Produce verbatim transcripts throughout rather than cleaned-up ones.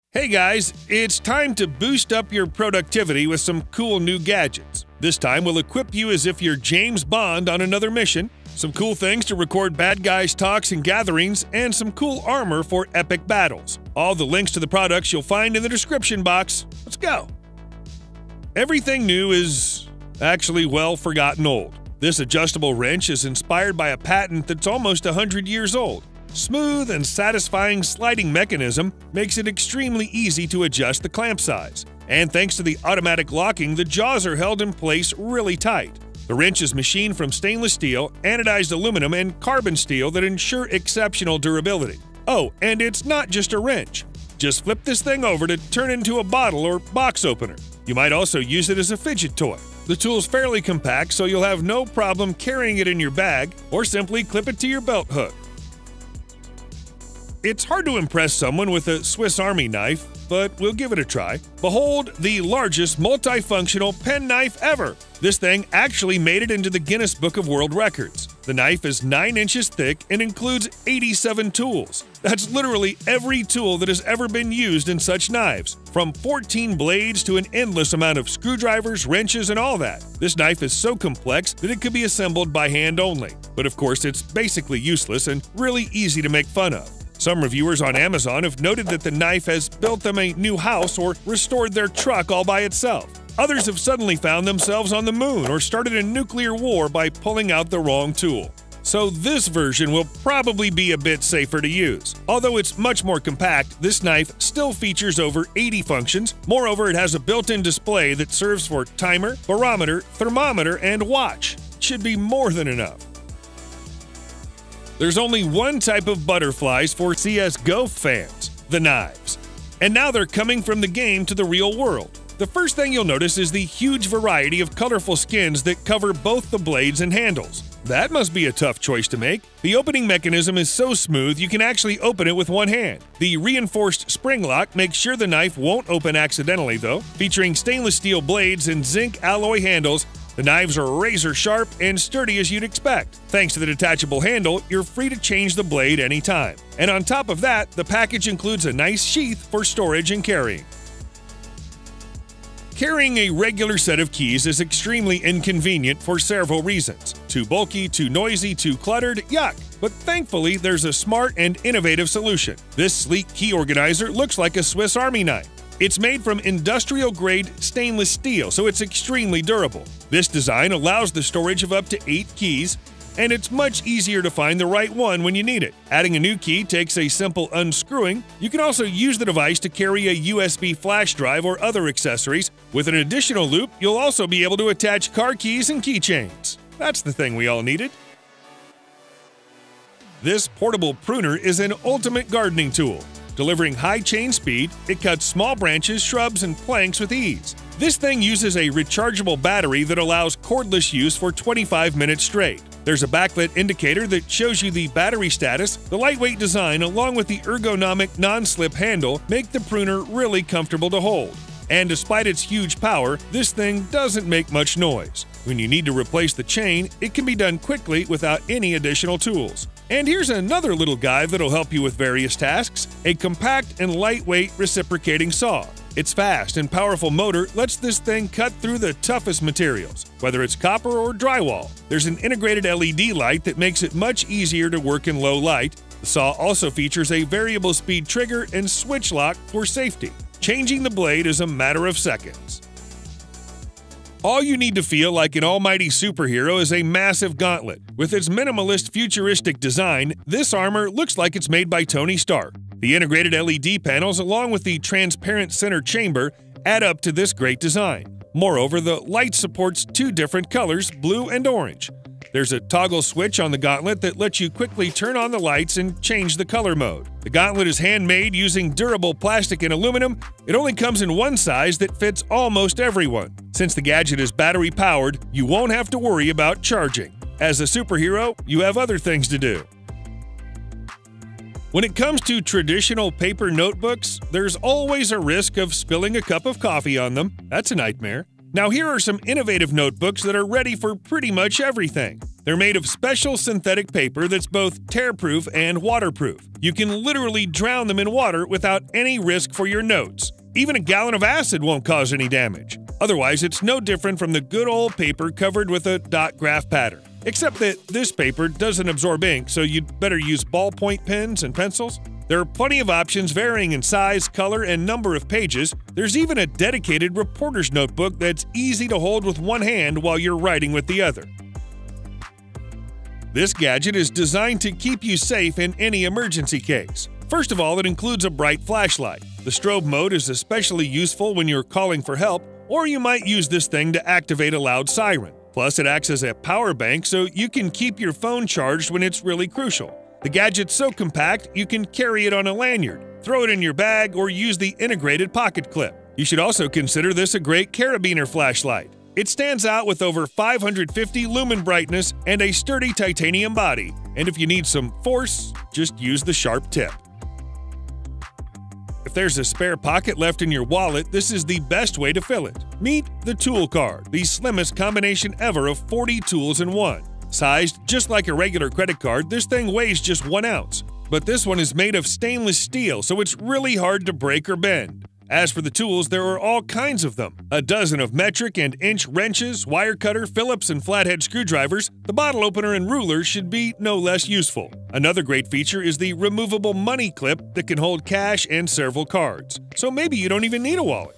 Hey guys, it's time to boost up your productivity with some cool new gadgets. This time we'll equip you as if you're James Bond on another mission, some cool things to record bad guys' talks and gatherings, and some cool armor for epic battles. All the links to the products you'll find in the description box. Let's go! Everything new is actually well forgotten old. This adjustable wrench is inspired by a patent that's almost one hundred years old. Smooth and satisfying sliding mechanism makes it extremely easy to adjust the clamp size. And thanks to the automatic locking, the jaws are held in place really tight. The wrench is machined from stainless steel, anodized aluminum, and carbon steel that ensure exceptional durability. Oh, and it's not just a wrench. Just flip this thing over to turn into a bottle or box opener. You might also use it as a fidget toy. The tool's fairly compact, so you'll have no problem carrying it in your bag, or simply clip it to your belt hook. It's hard to impress someone with a Swiss Army knife, but we'll give it a try. Behold the largest multifunctional pen knife ever! This thing actually made it into the Guinness Book of World Records. The knife is nine inches thick and includes eighty-seven tools. That's literally every tool that has ever been used in such knives, from fourteen blades to an endless amount of screwdrivers, wrenches, and all that. This knife is so complex that it could be assembled by hand only. But of course, it's basically useless and really easy to make fun of. Some reviewers on Amazon have noted that the knife has built them a new house or restored their truck all by itself. Others have suddenly found themselves on the moon or started a nuclear war by pulling out the wrong tool. So this version will probably be a bit safer to use. Although it's much more compact, this knife still features over eighty functions. Moreover, it has a built-in display that serves for timer, barometer, thermometer, and watch. It should be more than enough. There's only one type of butterflies for C S G O fans, the knives. And now they're coming from the game to the real world. The first thing you'll notice is the huge variety of colorful skins that cover both the blades and handles. That must be a tough choice to make. The opening mechanism is so smooth you can actually open it with one hand. The reinforced spring lock makes sure the knife won't open accidentally though. Featuring stainless steel blades and zinc alloy handles, the knives are razor sharp and sturdy as you'd expect. Thanks to the detachable handle, you're free to change the blade anytime. And on top of that, the package includes a nice sheath for storage and carrying. Carrying a regular set of keys is extremely inconvenient for several reasons. Too bulky, too noisy, too cluttered, yuck! But thankfully, there's a smart and innovative solution. This sleek key organizer looks like a Swiss Army knife. It's made from industrial-grade stainless steel, so it's extremely durable. This design allows the storage of up to eight keys, and it's much easier to find the right one when you need it. Adding a new key takes a simple unscrewing. You can also use the device to carry a U S B flash drive or other accessories. With an additional loop, you'll also be able to attach car keys and keychains. That's the thing we all needed. This portable pruner is an ultimate gardening tool. Delivering high chain speed, it cuts small branches, shrubs, and planks with ease. This thing uses a rechargeable battery that allows cordless use for twenty-five minutes straight. There's a backlit indicator that shows you the battery status. The lightweight design along with the ergonomic non-slip handle make the pruner really comfortable to hold. And despite its huge power, this thing doesn't make much noise. When you need to replace the chain, it can be done quickly without any additional tools. And here's another little guy that'll help you with various tasks, a compact and lightweight reciprocating saw. Its fast and powerful motor lets this thing cut through the toughest materials, whether it's copper or drywall. There's an integrated L E D light that makes it much easier to work in low light. The saw also features a variable speed trigger and switch lock for safety. Changing the blade is a matter of seconds. All you need to feel like an almighty superhero is a massive gauntlet. With its minimalist, futuristic design, this armor looks like it's made by Tony Stark. The integrated L E D panels, along with the transparent center chamber, add up to this great design. Moreover, the light supports two different colors, blue and orange. There's a toggle switch on the gauntlet that lets you quickly turn on the lights and change the color mode. The gauntlet is handmade using durable plastic and aluminum. It only comes in one size that fits almost everyone. Since the gadget is battery-powered, you won't have to worry about charging. As a superhero, you have other things to do. When it comes to traditional paper notebooks, there's always a risk of spilling a cup of coffee on them. That's a nightmare. Now here are some innovative notebooks that are ready for pretty much everything. They're made of special synthetic paper that's both tear-proof and waterproof. You can literally drown them in water without any risk for your notes. Even a gallon of acid won't cause any damage. Otherwise, it's no different from the good old paper covered with a dot graph pattern. Except that this paper doesn't absorb ink, so you'd better use ballpoint pens and pencils. There are plenty of options varying in size, color, and number of pages. There's even a dedicated reporter's notebook that's easy to hold with one hand while you're writing with the other. This gadget is designed to keep you safe in any emergency case. First of all, it includes a bright flashlight. The strobe mode is especially useful when you're calling for help, or you might use this thing to activate a loud siren. Plus, it acts as a power bank so you can keep your phone charged when it's really crucial. The gadget's so compact, you can carry it on a lanyard, throw it in your bag, or use the integrated pocket clip. You should also consider this a great carabiner flashlight. It stands out with over five hundred fifty lumen brightness and a sturdy titanium body. And if you need some force, just use the sharp tip. If there's a spare pocket left in your wallet, this is the best way to fill it. Meet the Tool Card, the slimmest combination ever of forty tools in one. Sized just like a regular credit card, this thing weighs just one ounce. But this one is made of stainless steel, so it's really hard to break or bend. As for the tools, there are all kinds of them. A dozen of metric and inch wrenches, wire cutter, Phillips, and flathead screwdrivers. The bottle opener and ruler should be no less useful. Another great feature is the removable money clip that can hold cash and several cards. So maybe you don't even need a wallet.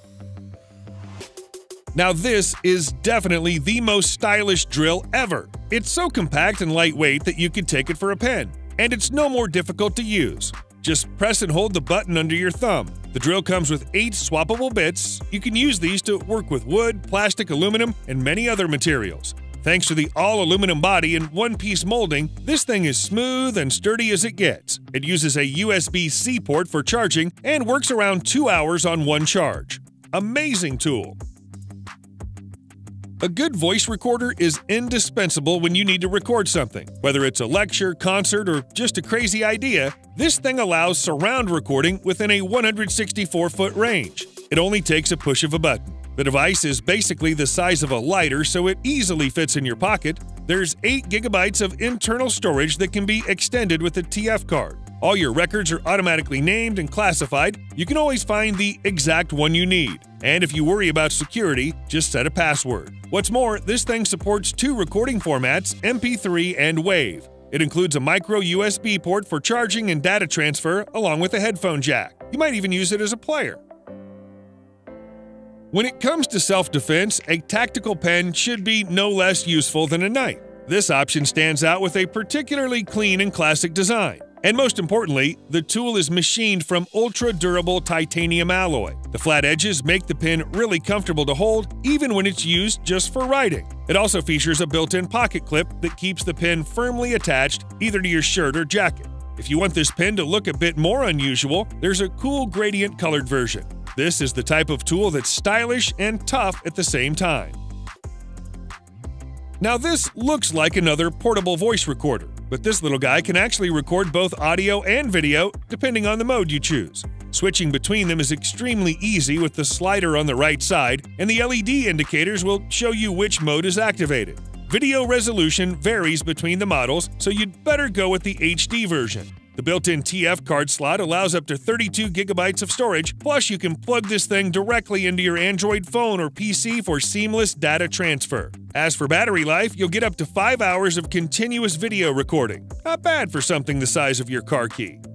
Now this is definitely the most stylish drill ever. It's so compact and lightweight that you could take it for a pen. And it's no more difficult to use. Just press and hold the button under your thumb. The drill comes with eight swappable bits. You can use these to work with wood, plastic, aluminum, and many other materials. Thanks to the all-aluminum body and one-piece molding, this thing is smooth and sturdy as it gets. It uses a U S B C port for charging and works around two hours on one charge. Amazing tool! A good voice recorder is indispensable when you need to record something. Whether it's a lecture, concert, or just a crazy idea, this thing allows surround recording within a one hundred sixty-four foot range. It only takes a push of a button. The device is basically the size of a lighter, so it easily fits in your pocket. There's eight gigabytes of internal storage that can be extended with a T F card. All your records are automatically named and classified. You can always find the exact one you need. And if you worry about security, just set a password. What's more, this thing supports two recording formats, M P three and WAV. It includes a micro U S B port for charging and data transfer, along with a headphone jack. You might even use it as a player. When it comes to self-defense, a tactical pen should be no less useful than a knife. This option stands out with a particularly clean and classic design. And most importantly, the tool is machined from ultra-durable titanium alloy. The flat edges make the pen really comfortable to hold, even when it's used just for writing. It also features a built-in pocket clip that keeps the pen firmly attached either to your shirt or jacket. If you want this pen to look a bit more unusual, there's a cool gradient-colored version. This is the type of tool that's stylish and tough at the same time. Now this looks like another portable voice recorder, but this little guy can actually record both audio and video depending on the mode you choose. Switching between them is extremely easy with the slider on the right side, and the L E D indicators will show you which mode is activated. Video resolution varies between the models, so you'd better go with the H D version. The built-in T F card slot allows up to thirty-two gigabytes of storage, plus you can plug this thing directly into your Android phone or P C for seamless data transfer. As for battery life, you'll get up to five hours of continuous video recording. Not bad for something the size of your car key.